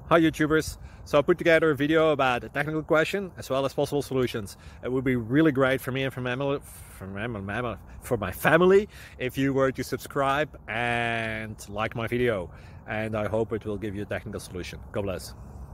Hi YouTubers! So I put together a video about a technical question as well as possible solutions. It would be really great for me and for my family if you were to subscribe and like my video, and I hope it will give you a technical solution. God bless.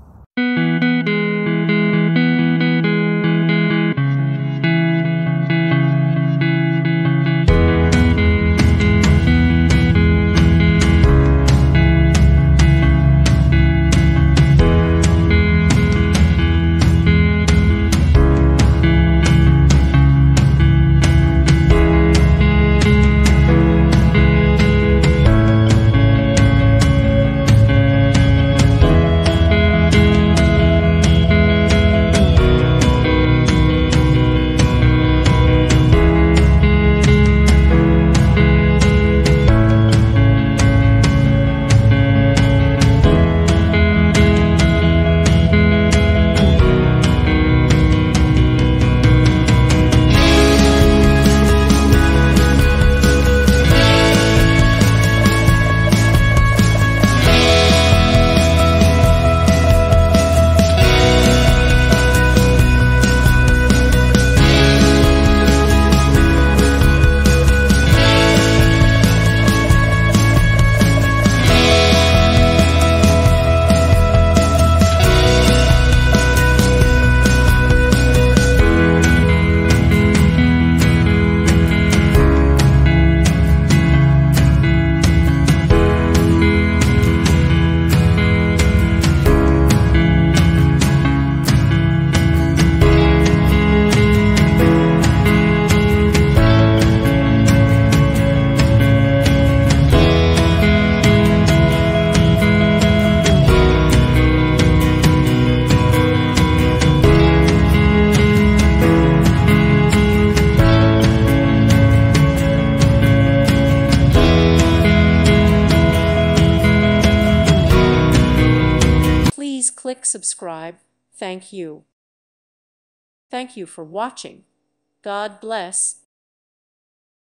Please click subscribe. Thank you. Thank you for watching. God bless.